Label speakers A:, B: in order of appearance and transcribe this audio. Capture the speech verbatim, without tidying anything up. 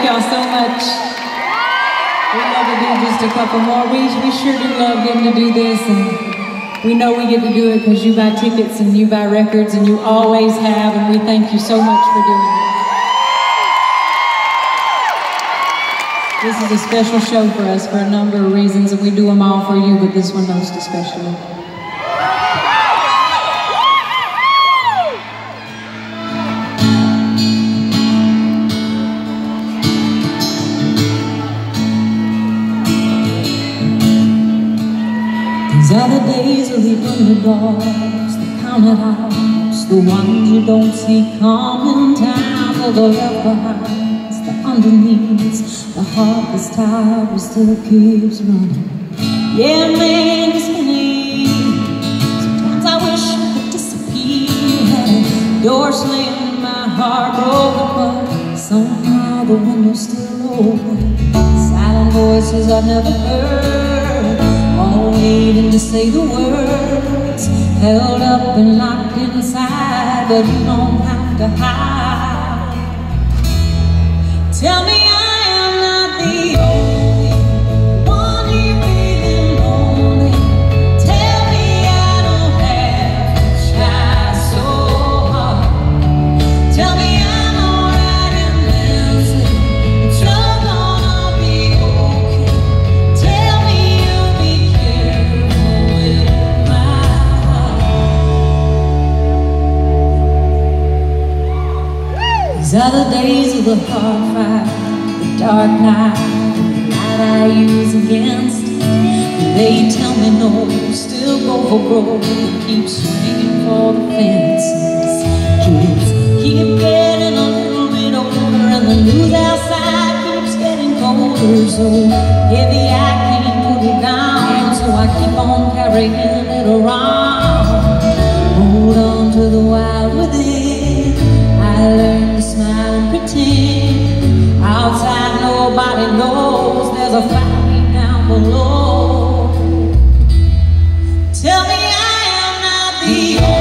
A: y'all so much. We'd love to do just a couple more. We, we sure do love getting to do this, and we know we get to do it because you buy tickets and you buy records, and you always have, and we thank you so much for doing it. This is a special show for us for a number of reasons, and we do them all for you, but this one most especially. These are the days of the underdogs, the counted outs, the ones you don't see coming down, or the left behinds, the underneaths, the heartless tide that still keeps running. Yeah, man, it's been easy. Sometimes I wish I could disappear, had a door slammed and my heart broken, but somehow the window's still open. Silent voices I've never heard, all waiting to say the words, held up and locked inside, but you don't have to hide. Tell me I am not the only one you breathing lonely. Tell me I don't have to try so hard. Tell me I'm alright and dancing, it's all gonna be okay. Tell me you'll be careful with my heart. These are the days of the hard fight, the dark night, the night I use against. They tell me no, still go for broke, keep swinging for the fences. Kids keep getting a little bit older, and the news outside keeps getting colder. So heavy I can't put it down, so I keep on carrying it around. Hold on to the wild within. I learned to smile and pretend. Outside nobody knows there's a fight down below. Tell me I am not the only